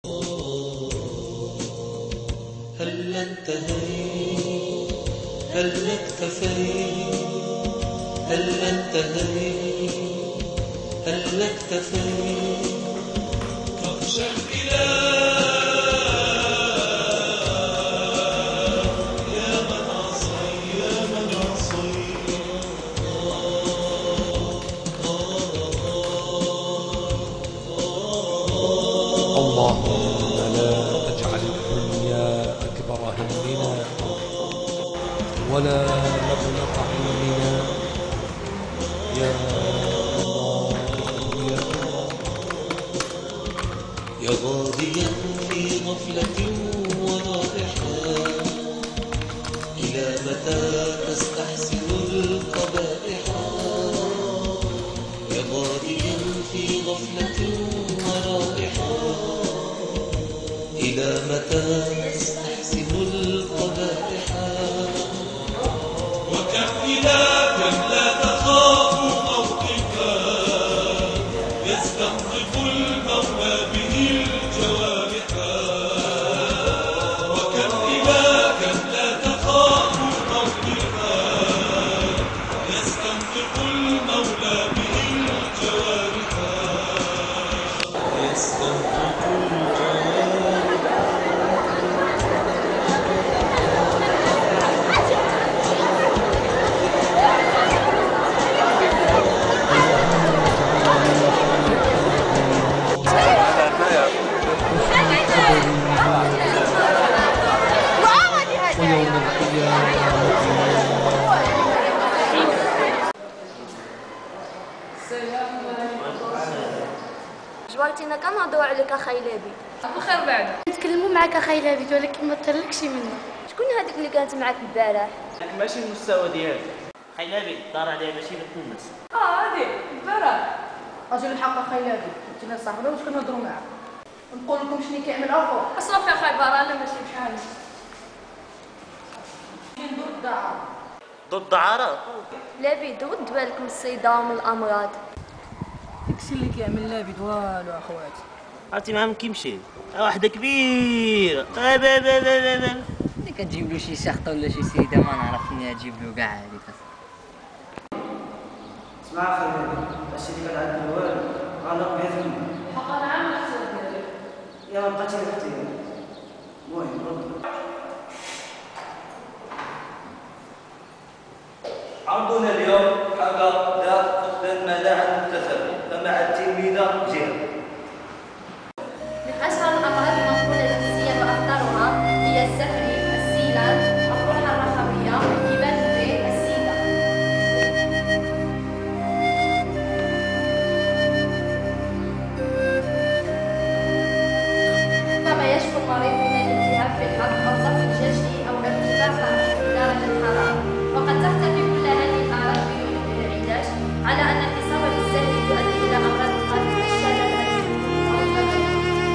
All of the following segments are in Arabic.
هل انتهيت؟ هل اكتفيت؟ هل انتهيت؟ هل اكتفيت؟ فاخشى الإله يا من عصيت، يا من عصيت. اللهم لا تجعل الدنيا أكبر همنا ولا مبلغ علمنا يا الله يا الله. يا غاديا في غفلة ورائحة، إلى متى تستحسن القبائح؟ يا غاديا في غفلة ورائحة، إلى متى تستحسن القبائح؟ وكم لا تخاف موقفا يستنطق المولى به الجوارح. وكم لا تخاف موقفا يستنطق المولى به الجوارح. يستنطق الجوارح. ويوم جبرتينا كنهضروا عليك اخاي لابي. بخير بعد نتكلموا معك اخاي لابي ولكن ما طلقش منه. شكون هذيك اللي كانت معك البارح؟ ماشي المستوى ديالك خاي لابي، دار عليها ماشي للناس. هادي البارح اجي الحق اخاي لابي، كنتينا صاحبه واش كنهضروا معاك نقول لكم شنو كيعمل اخو. صافي اخاي بارا انا ماشي بحالي ندور الدعاره ضد الدعاره. لابي رد بالك من الصداع ومن الامراض. داكشي اللي كيعمل لابد والو اخواتي. عرفتي معاهم كيمشي واحده كبيره اللي كتجيب له شي شخطه ولا شي سيده ما نعرف منين تجيب له كاع هذيك. اسمع اخي هادشي اللي كنعدل والو غنلق بها فمي. حقا نعم الاحساس ديالك يا ما بقيتي اختي. المهم رد. عرضنا اليوم حول ذات فقدان مناعة المكتسبة فمع التلميذة جهة. من اشهر الامراض المنقوله الجنسيه واخطرها هي السفري، السيلان، القرحه الرخويه، كبال البين، السيده. ربما يشكو المريض من الالتهاب في الحلق او ضغط الجلدي او ارتفاع درجه الحراره، وقد تختفي كل هذه الاعراض بدون العلاج، على ان الاصابه بالسهل تؤدي الى امراض القلب والشلل او الضغط.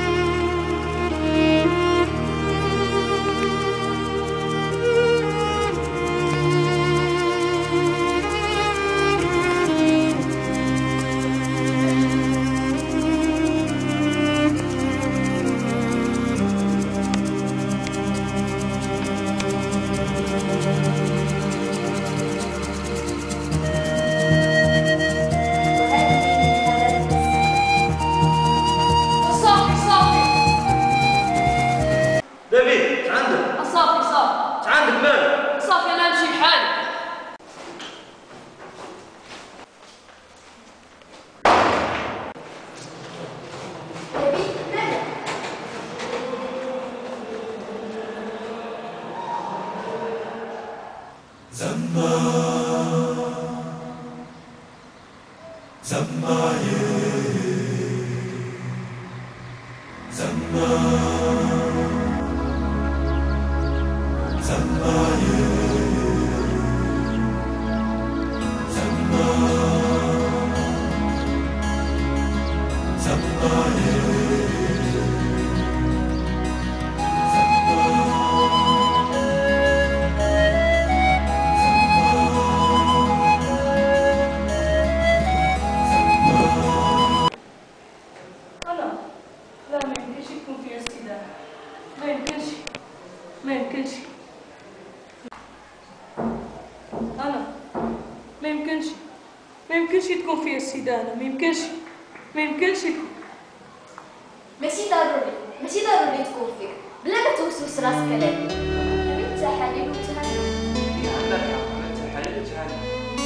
دافيد عندك صافي عندك مالك؟ صافي انا نمشي بحالي. ما يمكنش. انا ما يمكنش تكون فيا السيدة. انا ما يمكنش تكون. ماشي ضروري تكون فيك بلا ما توسوس راسك على من التحاليل والتهاني. عندك حق، من التحاليل والتهاني.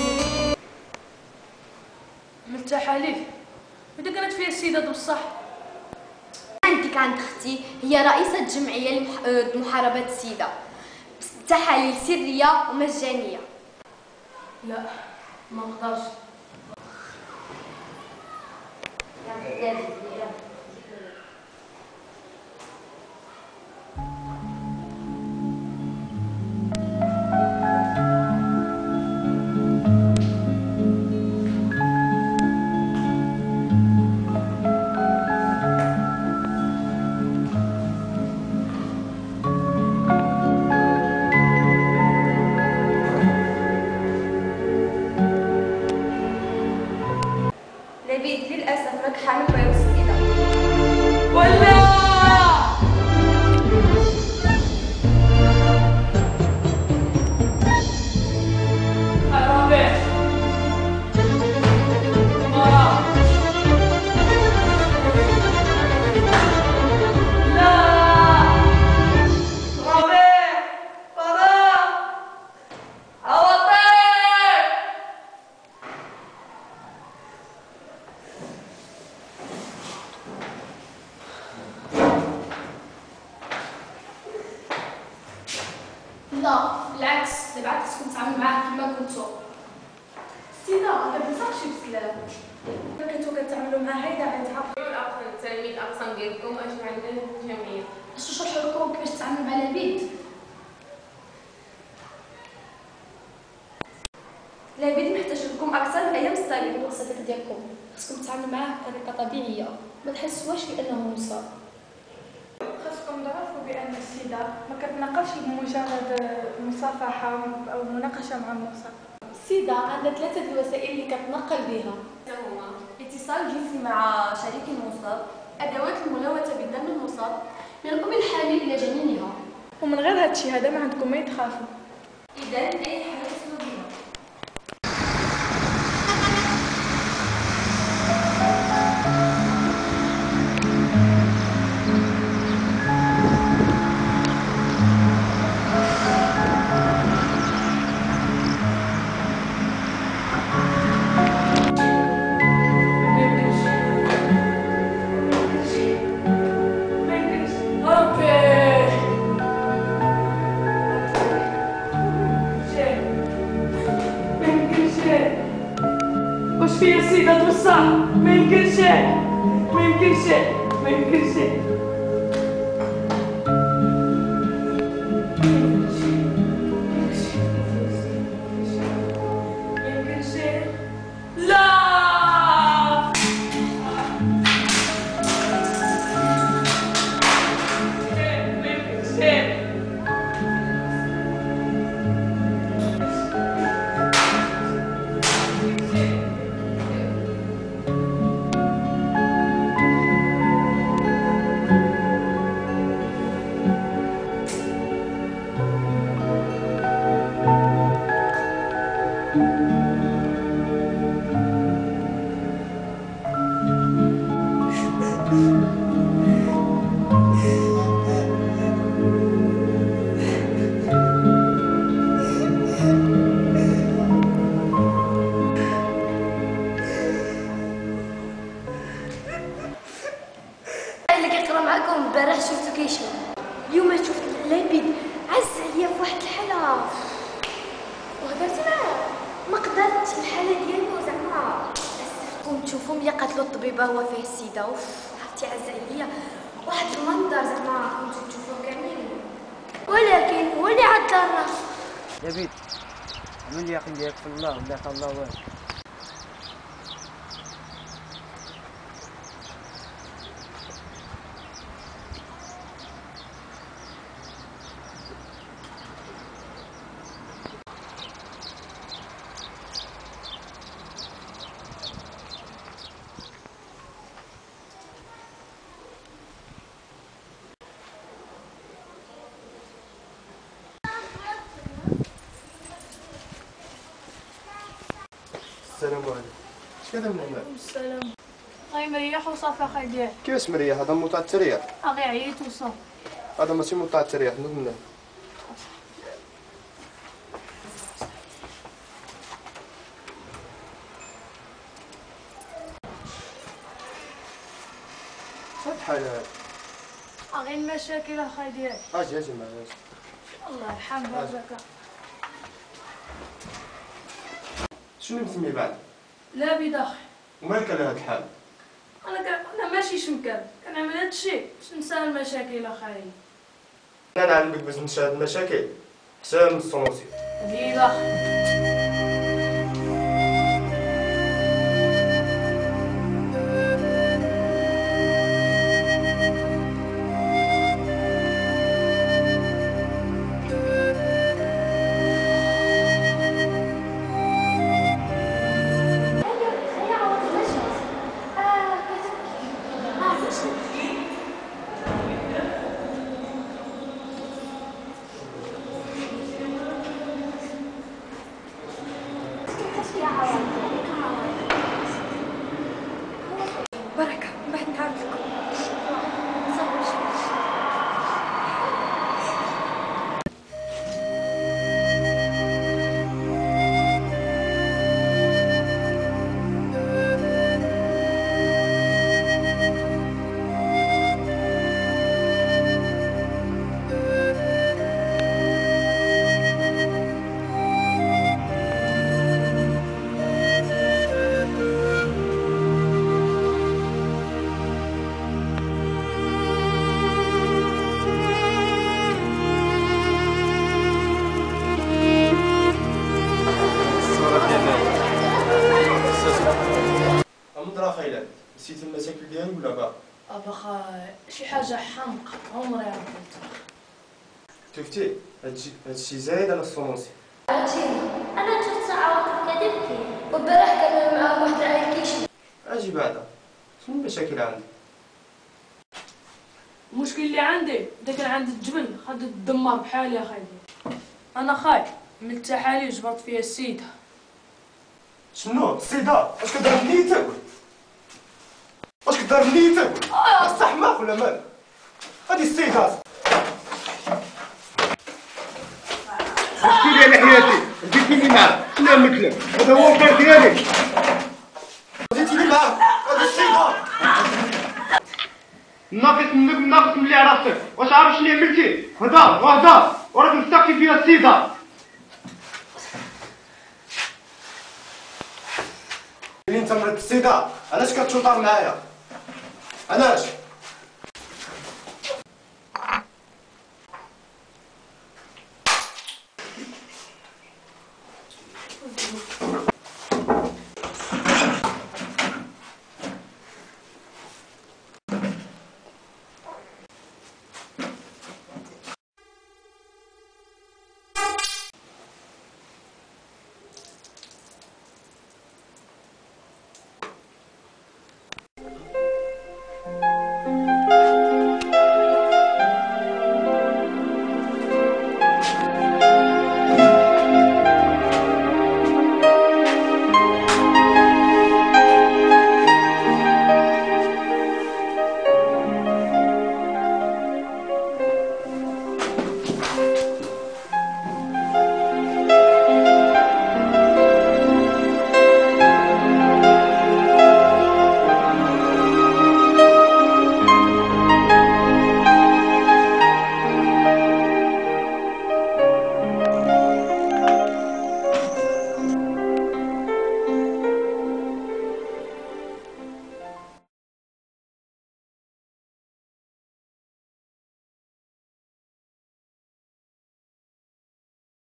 من التحاليل اذا كانت فيها السيدة بصح. عند اختي هي رئيسة جمعية لمحاربة السيدة، تحاليل سرية ومجانية. لا ما نقدرش. لبيد للأسف راك حامل فيروس السيدة. ولا حرامي مرة. لا حرامي مرة عوضي. لا بالعكس، بالعكس كنت تعامل معاه كما كنتو. سيدة ما كتنصحش بسلام. ما كنتو كتعاملوا مع هيدا عندها. التلاميذ الأقسام ديالكم أجمعين الجميع. باش نشرحوا لكم كيفاش تتعاملوا مع لبيد. لبيد محتاج لكم أكثر من أيام الصيف. الوسيط ديالكم خاصكم تتعاملوا معاه بطريقه طبيعيه، ما تحسوش بانه مصاب. خاصكم تعرفوا بأن السيدة ما كتناقش بمجرد مصافحة أو مناقشة مع المصاب. السيدة عندها 3 الوسائل اللي كتنقل بها. هما اتصال جنسي مع شريك المصاب، أدوات الملوثة بالدم المصاب، من الأم الحامل إلى جنينها. ومن غير هادشي هذا ما عندكم ما يتخافوا. إذا أي حالة سلوكية. وش فيا السيدة توصح؟ ما يمكنش. ما يمكنش. ما يمكنش. لا. معكم البارح شفتو كيشوف، اليوم شفت لبيد عز عليا في واحد الحالة وهضرت معاه ما قدرتش الحالة ديالو زعما اسفتكم تشوفوا ملي قاتلو الطبيبة هو فيه السيدة عرفتي عز عليا واحد المنظر زعما كنتو تشوفوه كاملين، ولكن هو اللي عذرنا. لبيد عمل اليقين ديالك في الله ولا في الله والو. كذا من هنا. السلام. غير مريح وصافي اخاي ديالي. كيفاش مريح؟ هذا موطع التريح. غير عييت وصافي. هذا ماشي موطع التريح، نوض من هنا. شحال بحال هذا؟ غير المشاكل اخاي ديالي. اجي معايا. الله يرحم باباك. شنو مسمي بعد؟ لا بيد اخي. ومالك على هذا الحال؟ انا ماشي شمكان، كنعمل هذا الشيء باش ننسى المشاكل اخاي. انا نعلمك باش ننسى هاد المشاكل. حسام الصنوسي. بيد اخي. بركة من بعد نعرفكم. أمضرا خيلان، نسيت المشاكل ديالي ولا باقي؟ أبخا شي حاجة حمق عمري عرفتها. شفتي هادشي زايد على الصنوسي. أنا شفت ساعة كذبتي والبارح كان معاه واحد العيل كيشي. اجي بعدا. شنو المشاكل عندك؟ المشكل اللي عندي بدا كان عند الجبل خد الدمار بحالي يا خايدي. أنا خايف من التحاليل جبرت فيها السيدة. شنو؟ السيدة؟ واش كدير مني تاكل؟ واش كدير مني تاكل؟ صح حماق ولا مالك؟ هادي السيدة. شتي لي حياتي، جيتيني معاك، شنو مثلك؟ هذا هو الدار ديالي. جيتيني معاك، هادي السيدة. ناقص منك ناقص من اللي عرفتك، واش عارف شنو عملتي؟ هدا وراك مستقي فيها السيدة. انت مرت السيدة، علاش كتشوطر معايا؟ علاش؟